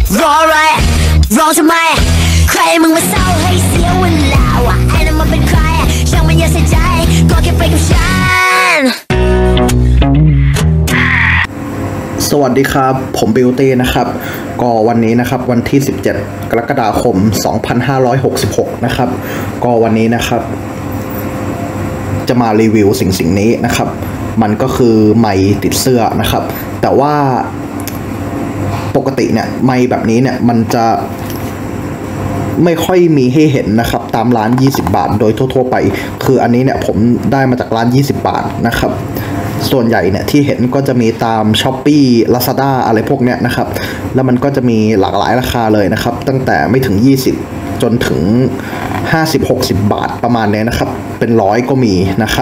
รออะไรรอทำไมใครมึงมาเศร้าให้เสียเวลาวะไอ้นั่นมันเป็นใครช่างมันอย่าใส่ใจก็แค่ไปกับฉันสวัสดีครับผมบิวตี้นะครับก็วันนี้นะครับวันที่17กรกฎาคม2566นะครับก็วันนี้นะครับจะมารีวิวสิ่งนี้นะครับมันก็คือไมค์ติดเสื้อนะครับแต่ว่าปกติเนี่ยไมค์แบบนี้เนี่ยมันจะไม่ค่อยมีให้เห็นนะครับตามร้าน20 บาทโดยทั่วๆไปคืออันนี้เนี่ยผมได้มาจากร้าน20 บาทนะครับส่วนใหญ่เนี่ยที่เห็นก็จะมีตาม Shopee Lazada อะไรพวกเนี้ยนะครับแล้วมันก็จะมีหลากหลายราคาเลยนะครับตั้งแต่ไม่ถึง20จนถึง50-60 บาทประมาณนี้นะครับเป็น100ก็มีนะครับ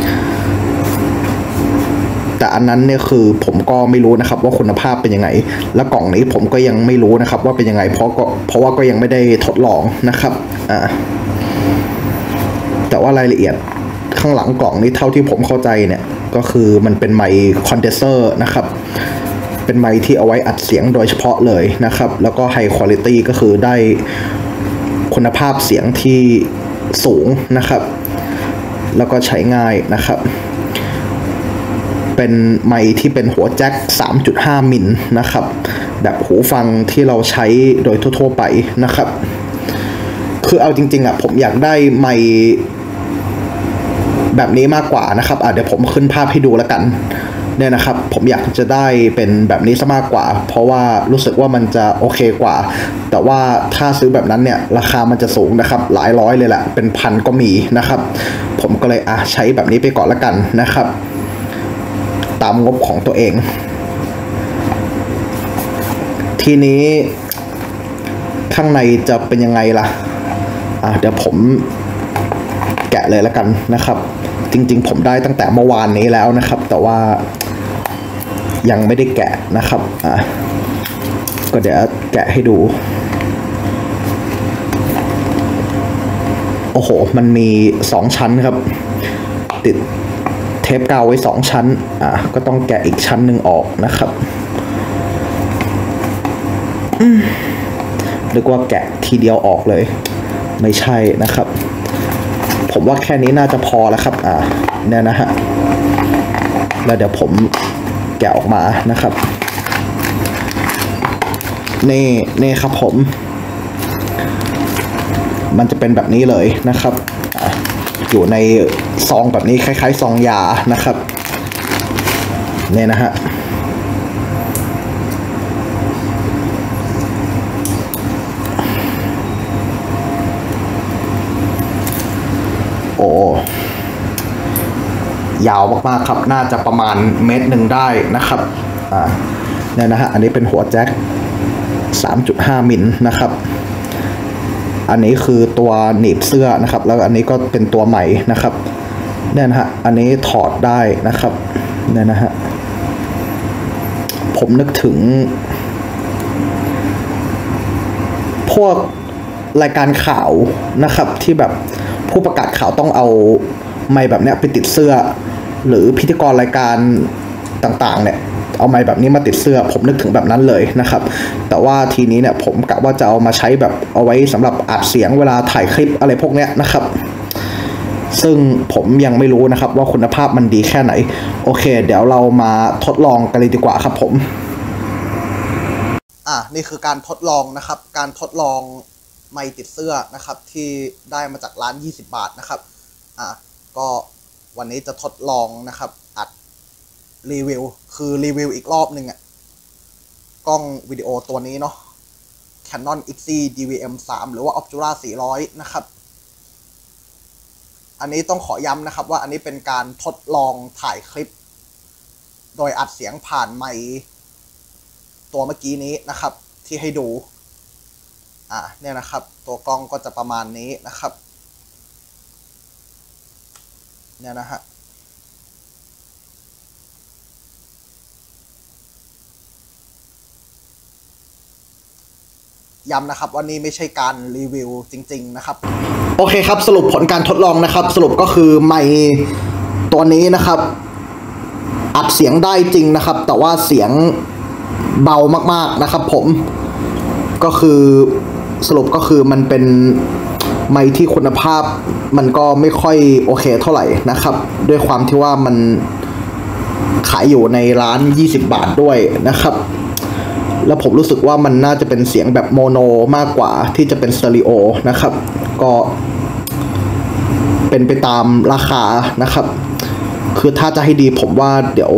แต่อันนั้นเนี่ยคือผมก็ไม่รู้นะครับว่าคุณภาพเป็นยังไงและกล่องนี้ผมก็ยังไม่รู้นะครับว่าเป็นยังไงเพราะว่าก็ยังไม่ได้ทดลองนะครับแต่ว่ารายละเอียดข้างหลังกล่องนี้เท่าที่ผมเข้าใจเนี่ยก็คือมันเป็นไมค์คอนเดนเซอร์นะครับเป็นไมค์ที่เอาไว้อัดเสียงโดยเฉพาะเลยนะครับแล้วก็ไฮคุณภาพก็คือได้คุณภาพเสียงที่สูงนะครับแล้วก็ใช้ง่ายนะครับเป็นไมค์ที่เป็นหัวแจ็ค 3.5 มิลนะครับแบบหูฟังที่เราใช้โดยทั่วๆไปนะครับคือเอาจริงๆผมอยากได้ไมค์แบบนี้มากกว่านะครับเดี๋ยวผมขึ้นภาพให้ดูแล้วกันเนี่ยนะครับผมอยากจะได้เป็นแบบนี้ซะมากกว่าเพราะว่ารู้สึกว่ามันจะโอเคกว่าแต่ว่าถ้าซื้อแบบนั้นเนี่ยราคามันจะสูงนะครับหลายร้อยเลยแหละเป็นพันก็มีนะครับผมก็เลยใช้แบบนี้ไปก่อนแล้วกันนะครับตามงบของตัวเองทีนี้ข้างในจะเป็นยังไงล่ะเดี๋ยวผมแกะเลยแล้วกันนะครับจริงๆผมได้ตั้งแต่เมื่อวานนี้แล้วนะครับแต่ว่ายังไม่ได้แกะนะครับก็เดี๋ยวแกะให้ดูโอ้โหมันมี2ชั้นครับติดเทปกาวไว้2ชั้นก็ต้องแกะอีกชั้นหนึ่งออกนะครับนึกว่าแกะทีเดียวออกเลยไม่ใช่นะครับผมว่าแค่นี้น่าจะพอแล้วครับเนี่ยนะฮะแล้วเดี๋ยวผมแกะออกมานะครับนี่ครับผมมันจะเป็นแบบนี้เลยนะครับอยู่ในซองแบบนี้คล้ายๆซองยานะครับเนี่ยนะฮะโอ้ยาวมากๆครับน่าจะประมาณ1 เมตรได้นะครับเนี่ยนะฮะอันนี้เป็นหัวแจ็ค 3.5 มิลนะครับอันนี้คือตัวหนีบเสื้อนะครับแล้วอันนี้ก็เป็นตัวใหม่นะครับเนี่ยนะฮะอันนี้ถอดได้นะครับเนี่ยนะฮะผมนึกถึงพวกรายการข่าวนะครับที่แบบผู้ประกาศข่าวต้องเอาไมค์แบบเนี้ยไปติดเสื้อหรือพิธีกรรายการต่างๆเนี่ยเอาไมค์แบบนี้มาติดเสื้อผมนึกถึงแบบนั้นเลยนะครับแต่ว่าทีนี้เนี่ยผมกะว่าจะเอามาใช้แบบเอาไว้สำหรับอัดเสียงเวลาถ่ายคลิปอะไรพวกเนี้ยนะครับซึ่งผมยังไม่รู้นะครับว่าคุณภาพมันดีแค่ไหนโอเคเดี๋ยวเรามาทดลองกันเลยดีกว่าครับผมนี่คือการทดลองนะครับการทดลองไมค์ติดเสื้อนะครับที่ได้มาจากร้าน20 บาทนะครับก็วันนี้จะทดลองนะครับอัดรีวิวคือรีวิวอีกรอบหนึ่งกล้องวิดีโอตัวนี้เนาะ Canon XZ DVM3 หรือว่า Obtura 400นะครับอันนี้ต้องขอย้ำนะครับว่าอันนี้เป็นการทดลองถ่ายคลิปโดยอัดเสียงผ่านไมค์ตัวเมื่อกี้นี้นะครับที่ให้ดูเนี่ยนะครับตัวกล้องก็จะประมาณนี้นะครับเนี่ยนะฮะย้ำนะครับว่านี่ไม่ใช่การรีวิวจริงๆนะครับโอเคครับสรุปผลการทดลองนะครับสรุปก็คือไมค์ตัวนี้นะครับอัดเสียงได้จริงนะครับแต่ว่าเสียงเบามากๆนะครับผมก็คือสรุปก็คือมันเป็นไมค์ที่คุณภาพมันก็ไม่ค่อยโอเคเท่าไหร่นะครับด้วยความที่ว่ามันขายอยู่ในร้าน20 บาทด้วยนะครับแล้วผมรู้สึกว่ามันน่าจะเป็นเสียงแบบโมโนมากกว่าที่จะเป็นสเตอริโอนะครับก็เป็นไปตามราคานะครับคือถ้าจะให้ดีผมว่าเดี๋ยว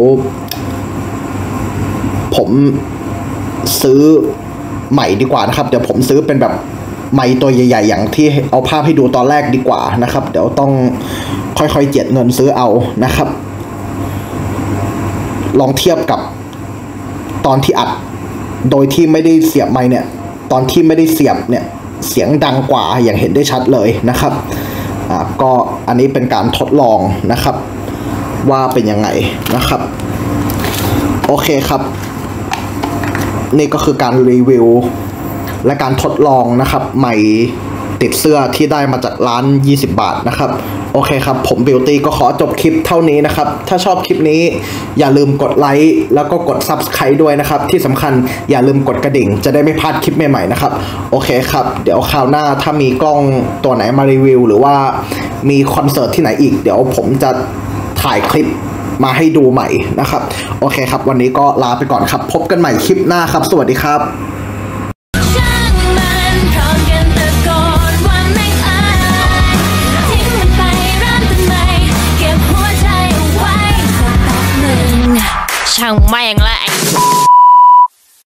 ผมซื้อใหม่ดีกว่านะครับเดี๋ยวผมซื้อเป็นแบบไมค์ตัวใหญ่ๆอย่างที่เอาภาพให้ดูตอนแรกดีกว่านะครับเดี๋ยวต้องค่อยๆเจียดเงินซื้อเอานะครับลองเทียบกับตอนที่อัดโดยที่ไม่ได้เสียบไมค์เนี่ยตอนที่ไม่ได้เสียบเนี่ยเสียงดังกว่าอย่างเห็นได้ชัดเลยนะครับก็อันนี้เป็นการทดลองนะครับว่าเป็นยังไงนะครับโอเคครับนี่ก็คือการรีวิวและการทดลองนะครับไมค์ติดเสื้อที่ได้มาจากร้าน20 บาทนะครับโอเคครับผมบิวตี้ก็ขอจบคลิปเท่านี้นะครับถ้าชอบคลิปนี้อย่าลืมกดไลค์แล้วก็กด Subscribe ด้วยนะครับที่สำคัญอย่าลืมกดกระดิ่งจะได้ไม่พลาดคลิปใหม่ๆนะครับโอเคครับเดี๋ยวคราวหน้าถ้ามีกล้องตัวไหนมารีวิวหรือว่ามีคอนเสิร์ตที่ไหนอีกเดี๋ยวผมจะถ่ายคลิปมาให้ดูใหม่นะครับโอเคครับวันนี้ก็ลาไปก่อนครับพบกันใหม่คลิปหน้าครับสวัสดีครับช่างแม่งละ